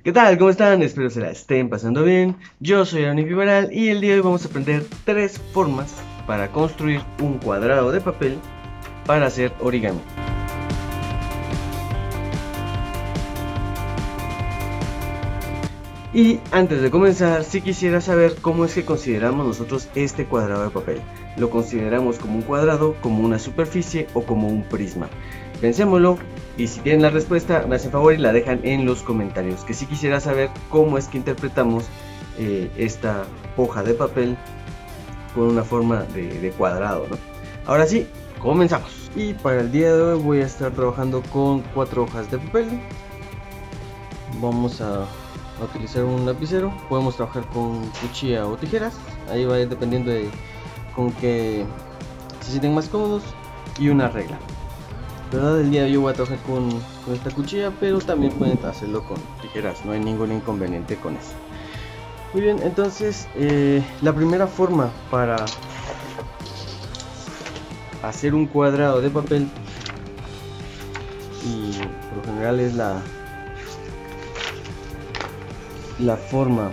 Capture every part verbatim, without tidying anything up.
¿Qué tal? ¿Cómo están? Espero se la estén pasando bien. Yo soy Aaron Vivaral y el día de hoy vamos a aprender tres formas para construir un cuadrado de papel para hacer origami. Y antes de comenzar, sí quisiera saber cómo es que consideramos nosotros este cuadrado de papel. ¿Lo consideramos como un cuadrado, como una superficie o como un prisma? Pensémoslo y si tienen la respuesta me hacen favor y la dejan en los comentarios, que sí quisiera saber cómo es que interpretamos eh, esta hoja de papel con una forma de, de cuadrado, ¿no? Ahora sí, comenzamos. Y para el día de hoy voy a estar trabajando con cuatro hojas de papel. Vamos a a utilizar un lapicero, podemos trabajar con cuchilla o tijeras, ahí va a ir dependiendo de con que se sienten más cómodos, y una regla, ¿verdad? El día de hoy yo voy a trabajar con, con esta cuchilla, pero también pueden hacerlo con tijeras, no hay ningún inconveniente con eso. Muy bien, entonces eh, la primera forma para hacer un cuadrado de papel, y por lo general es la la forma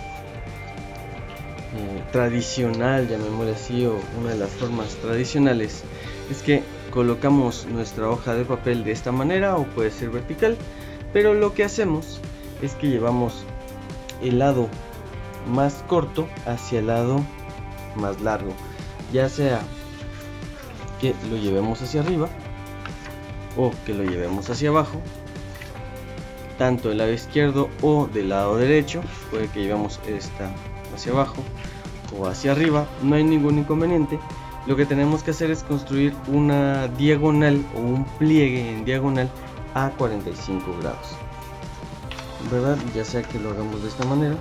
eh, tradicional, llamémosle así, o una de las formas tradicionales, es que colocamos nuestra hoja de papel de esta manera, o puede ser vertical, pero lo que hacemos es que llevamos el lado más corto hacia el lado más largo, ya sea que lo llevemos hacia arriba o que lo llevemos hacia abajo, tanto del lado izquierdo o del lado derecho. Puede que llevemos esta hacia abajo o hacia arriba, no hay ningún inconveniente. Lo que tenemos que hacer es construir una diagonal o un pliegue en diagonal a cuarenta y cinco grados, ¿verdad? Ya sea que lo hagamos de esta manera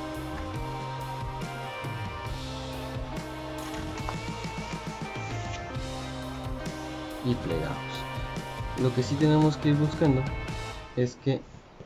y plegamos. Lo que sí tenemos que ir buscando es que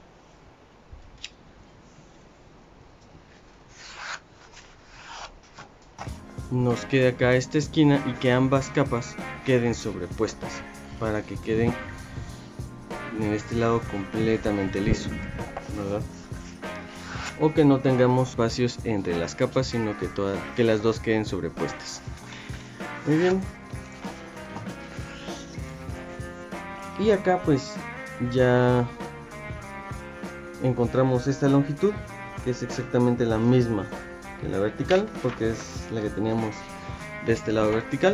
nos quede acá esta esquina y que ambas capas queden sobrepuestas, para que queden en este lado completamente liso, ¿verdad? O que no tengamos espacios entre las capas, sino que, todas, que las dos queden sobrepuestas. Muy bien. Y acá pues ya encontramos esta longitud, que es exactamente la misma que la vertical, porque es la que teníamos de este lado vertical.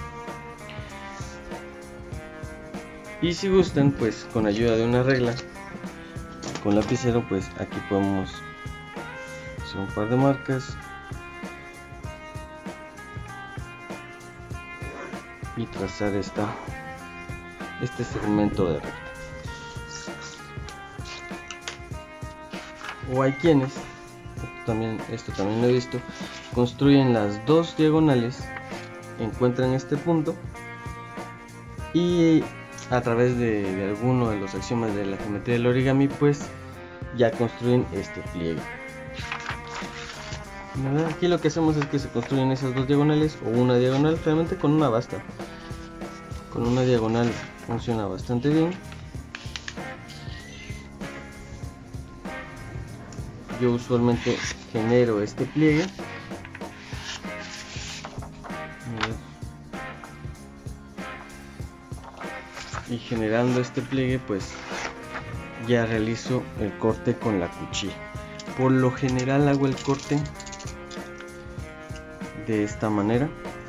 Y si gustan, pues con ayuda de una regla, con lapicero, pues aquí podemos hacer un par de marcas y trazar esta este segmento de recta. O hay quienes, también esto también lo he visto, construyen las dos diagonales, encuentran este punto y a través de, de alguno de los axiomas de la geometría del origami, pues ya construyen este pliegue, ¿verdad? Aquí lo que hacemos es que se construyen esas dos diagonales o una diagonal, realmente con una basta, con una diagonal funciona bastante bien. Yo usualmente genero este pliegue y generando este pliegue pues ya realizo el corte con la cuchilla. Por lo general hago el corte de esta manera,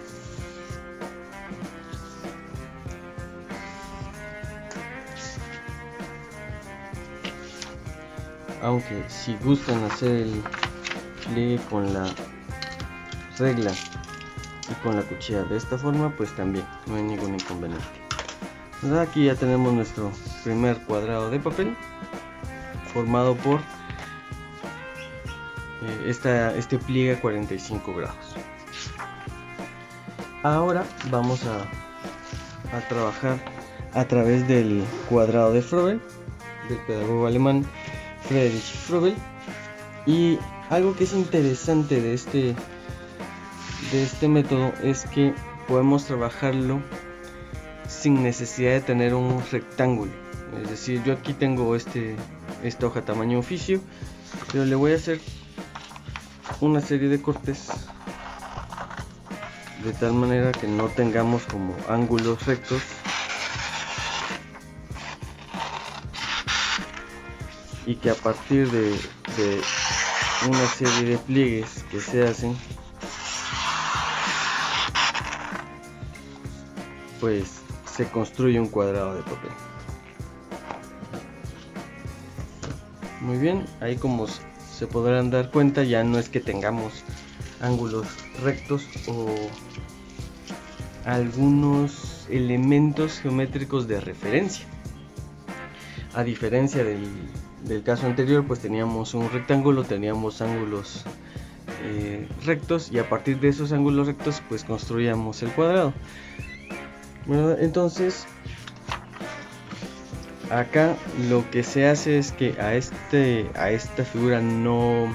aunque si gustan hacer el pliegue con la regla y con la cuchilla de esta forma, pues también no hay ningún inconveniente. Aquí ya tenemos nuestro primer cuadrado de papel formado por eh, esta, este pliegue a cuarenta y cinco grados. Ahora vamos a, a trabajar a través del cuadrado de Froebel, del pedagogo alemán Friedrich Froebel. Y algo que es interesante de este de este método es que podemos trabajarlo sin necesidad de tener un rectángulo. Es decir, yo aquí tengo este esta hoja tamaño oficio, pero le voy a hacer una serie de cortes de tal manera que no tengamos como ángulos rectos y que a partir de, de una serie de pliegues que se hacen, pues se construye un cuadrado de papel. Muy bien, ahí como se podrán dar cuenta, ya no es que tengamos ángulos rectos o algunos elementos geométricos de referencia. A diferencia del, del caso anterior, pues teníamos un rectángulo, teníamos ángulos eh, rectos, y a partir de esos ángulos rectos pues construíamos el cuadrado, ¿verdad? Entonces acá lo que se hace es que a este a esta figura no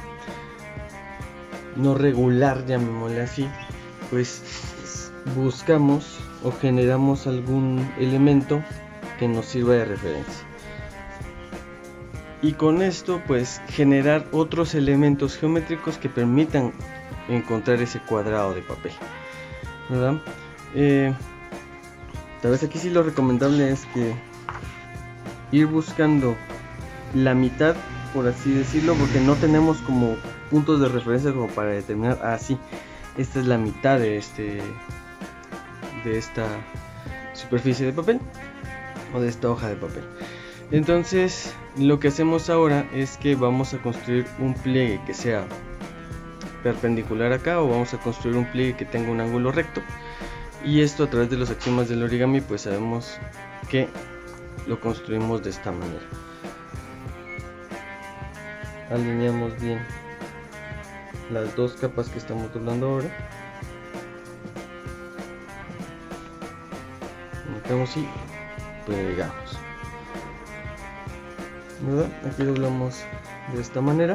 no regular, llamémosle así, pues buscamos o generamos algún elemento que nos sirva de referencia, y con esto pues generar otros elementos geométricos que permitan encontrar ese cuadrado de papel, ¿verdad? Eh, tal vez aquí sí lo recomendable es que ir buscando la mitad, por así decirlo, porque no tenemos como puntos de referencia como para determinar, ah sí, esta es la mitad de este de esta superficie de papel o de esta hoja de papel. Entonces lo que hacemos ahora es que vamos a construir un pliegue que sea perpendicular acá, o vamos a construir un pliegue que tenga un ángulo recto, y esto a través de los axiomas del origami pues sabemos que lo construimos de esta manera. Alineamos bien las dos capas que estamos doblando ahora, metemos y pegamos, ¿verdad? Aquí doblamos de esta manera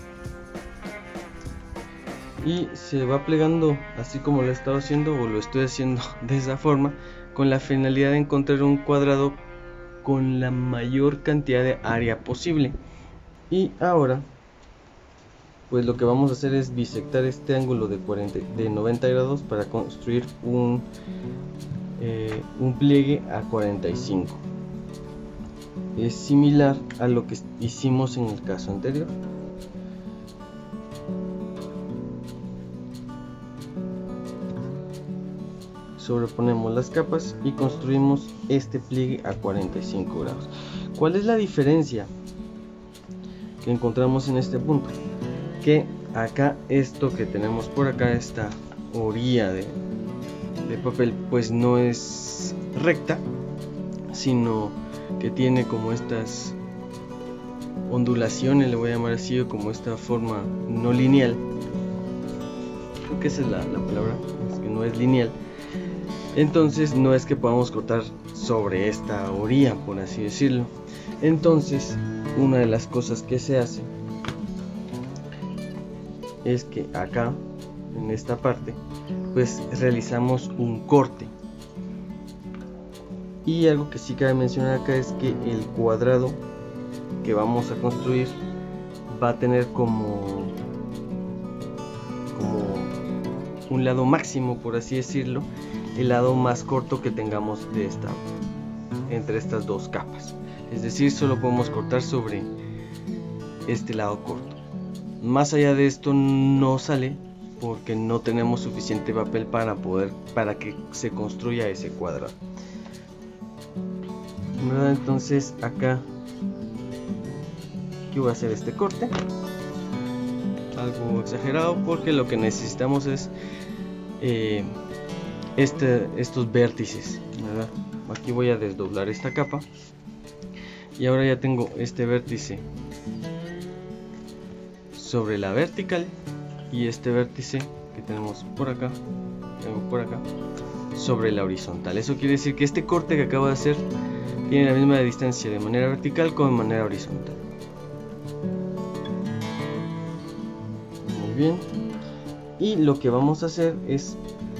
y se va plegando así como lo he estado haciendo, o lo estoy haciendo de esa forma, con la finalidad de encontrar un cuadrado con la mayor cantidad de área posible. Y ahora pues lo que vamos a hacer es bisectar este ángulo de, cuarenta, de noventa grados para construir un, eh, un pliegue a cuarenta y cinco. Es similar a lo que hicimos en el caso anterior. Sobreponemos las capas y construimos este pliegue a cuarenta y cinco grados. ¿Cuál es la diferencia que encontramos en este punto? Que acá esto que tenemos por acá, esta orilla de, de papel, pues no es recta, sino que tiene como estas ondulaciones, le voy a llamar así, o como esta forma no lineal. Creo que esa es la, la palabra, es que no es lineal. Entonces no es que podamos cortar sobre esta orilla, por así decirlo. Entonces una de las cosas que se hace es que acá en esta parte pues realizamos un corte, y algo que sí cabe mencionar acá es que el cuadrado que vamos a construir va a tener como como un lado máximo, por así decirlo, el lado más corto que tengamos de esta entre estas dos capas, es decir, solo podemos cortar sobre este lado corto. Más allá de esto no sale porque no tenemos suficiente papel para poder para que se construya ese cuadrado, ¿verdad? Entonces acá yo voy a hacer este corte algo exagerado, porque lo que necesitamos es eh, este, estos vértices, ¿verdad? Aquí voy a desdoblar esta capa y ahora ya tengo este vértice sobre la vertical y este vértice que tenemos por acá, tengo por acá, sobre la horizontal. Eso quiere decir que este corte que acabo de hacer tiene la misma distancia de manera vertical como de manera horizontal. Muy bien. Y lo que vamos a hacer es,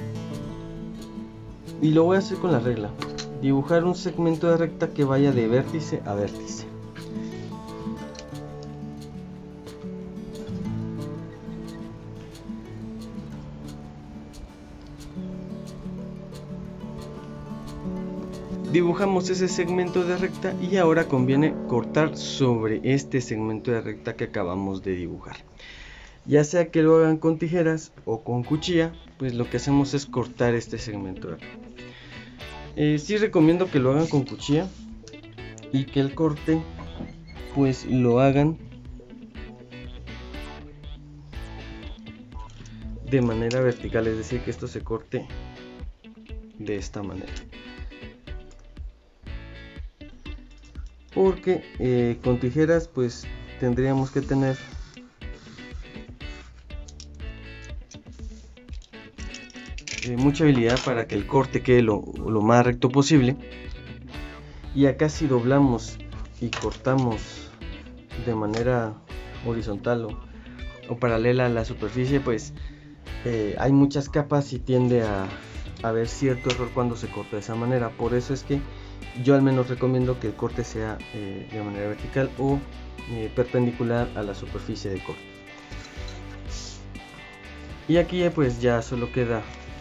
y lo voy a hacer con la regla, dibujar un segmento de recta que vaya de vértice a vértice. dibujamos ese segmento de recta y ahora conviene cortar sobre este segmento de recta que acabamos de dibujar. Ya sea que lo hagan con tijeras o con cuchilla, pues lo que hacemos es cortar este segmento de recta. Eh, sí recomiendo que lo hagan con cuchilla y que el corte pues lo hagan de manera vertical, es decir, que esto se corte de esta manera, porque eh, con tijeras pues tendríamos que tener eh, mucha habilidad para que el corte quede lo, lo más recto posible, y acá si doblamos y cortamos de manera horizontal o, o paralela a la superficie, pues eh, hay muchas capas y tiende a haber cierto error cuando se corta de esa manera. Por eso es que yo al menos recomiendo que el corte sea eh, de manera vertical o eh, perpendicular a la superficie de corte. Y aquí pues ya solo queda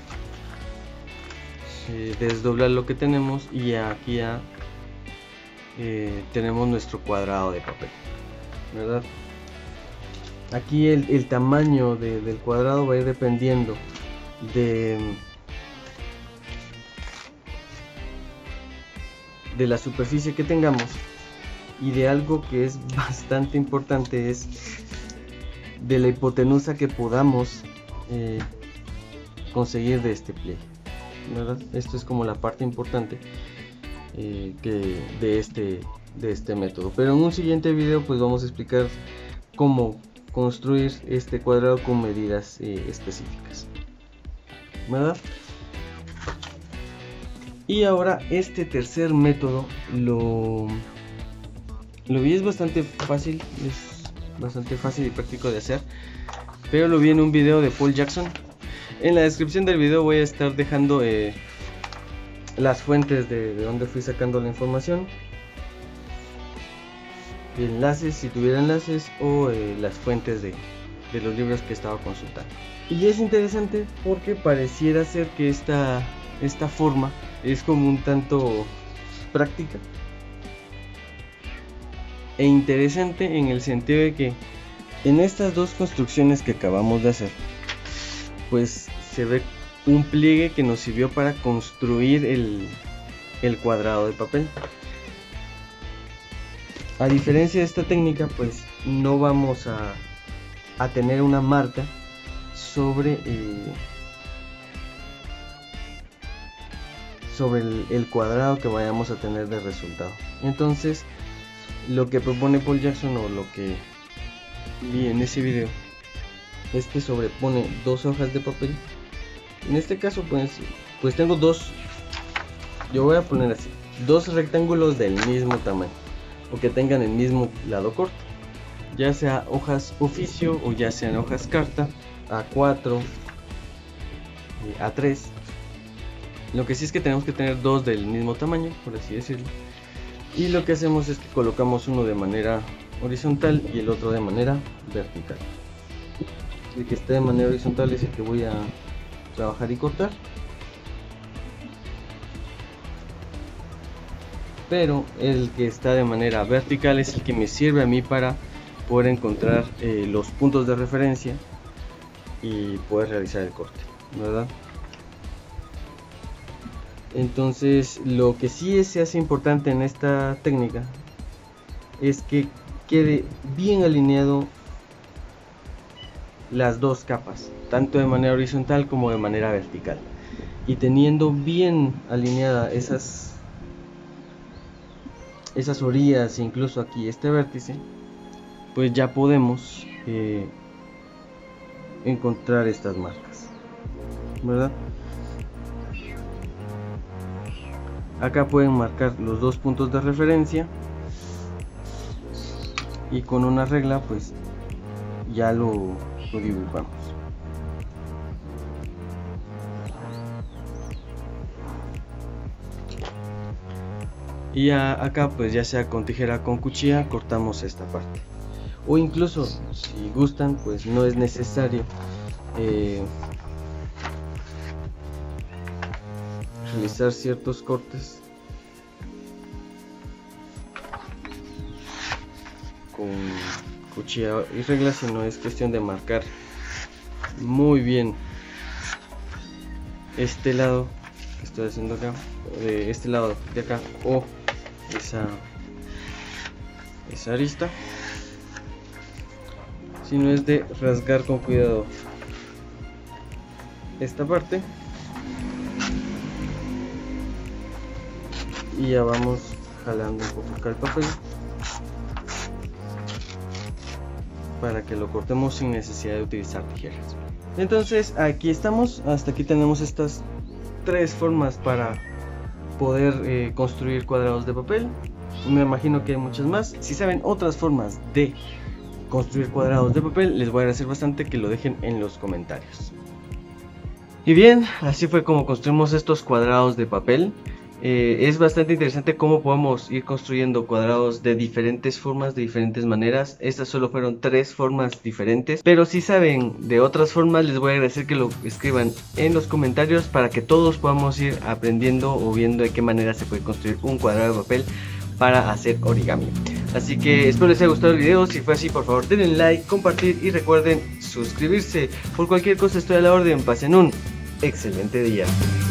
eh, desdoblar lo que tenemos, y aquí ya eh, tenemos nuestro cuadrado de papel, ¿verdad? Aquí el, el tamaño de, del cuadrado va a ir dependiendo de, de la superficie que tengamos, y de algo que es bastante importante, es de la hipotenusa que podamos eh, conseguir de este pliegue, ¿verdad? Esto es como la parte importante eh, que de este de este método, pero en un siguiente video pues vamos a explicar cómo construir este cuadrado con medidas eh, específicas, ¿verdad? Y ahora este tercer método lo lo vi es bastante fácil, es bastante fácil y práctico de hacer, pero lo vi en un video de Paul Jackson. En la descripción del video voy a estar dejando eh, las fuentes de, de donde fui sacando la información, enlaces si tuviera enlaces, o eh, las fuentes de, de los libros que estaba consultando. Y es interesante porque pareciera ser que esta, esta forma es como un tanto práctica e interesante, en el sentido de que en estas dos construcciones que acabamos de hacer pues se ve un pliegue que nos sirvió para construir el, el cuadrado de papel. A diferencia de esta técnica, pues no vamos a, a tener una marca sobre eh, sobre el, el cuadrado que vayamos a tener de resultado. Entonces lo que propone Paul Jackson, o lo que vi en ese video, es que sobrepone dos hojas de papel. En este caso pues, pues tengo dos, yo voy a poner así, dos rectángulos del mismo tamaño, o que tengan el mismo lado corto, ya sea hojas oficio o ya sean hojas carta, A cuatro, A tres. Lo que sí es que tenemos que tener dos del mismo tamaño, por así decirlo. Y lo que hacemos es que colocamos uno de manera horizontal y el otro de manera vertical. El que esté de manera horizontal es el que voy a trabajar y cortar, pero el que está de manera vertical es el que me sirve a mí para poder encontrar eh, los puntos de referencia y poder realizar el corte, ¿verdad? Entonces lo que sí se hace importante en esta técnica es que quede bien alineado las dos capas, tanto de manera horizontal como de manera vertical, y teniendo bien alineada esas esas orillas, incluso aquí este vértice, pues ya podemos eh, encontrar estas marcas, ¿verdad? Acá pueden marcar los dos puntos de referencia y con una regla pues ya lo, lo dibujamos. Y ya acá pues ya sea con tijera o con cuchilla cortamos esta parte, o incluso si gustan pues no es necesario eh, realizar ciertos cortes con cuchilla y regla, sino es cuestión de marcar muy bien este lado que estoy haciendo acá, de este lado de acá, o esa, esa arista, sino es de rasgar con cuidado esta parte y ya vamos jalando un poco acá el papel para que lo cortemos sin necesidad de utilizar tijeras. Entonces aquí estamos, hasta aquí tenemos estas tres formas para poder eh, construir cuadrados de papel. Me imagino que hay muchas más. Si saben otras formas de construir cuadrados de papel, les voy a agradecer bastante que lo dejen en los comentarios. Y bien, así fue como construimos estos cuadrados de papel. Eh, es bastante interesante cómo podemos ir construyendo cuadrados de diferentes formas, de diferentes maneras. Estas solo fueron tres formas diferentes, pero si saben de otras formas, les voy a agradecer que lo escriban en los comentarios para que todos podamos ir aprendiendo o viendo de qué manera se puede construir un cuadrado de papel para hacer origami. Así que espero les haya gustado el video. Si fue así, por favor denle like, compartir y recuerden suscribirse. Por cualquier cosa estoy a la orden. Pasen un excelente día.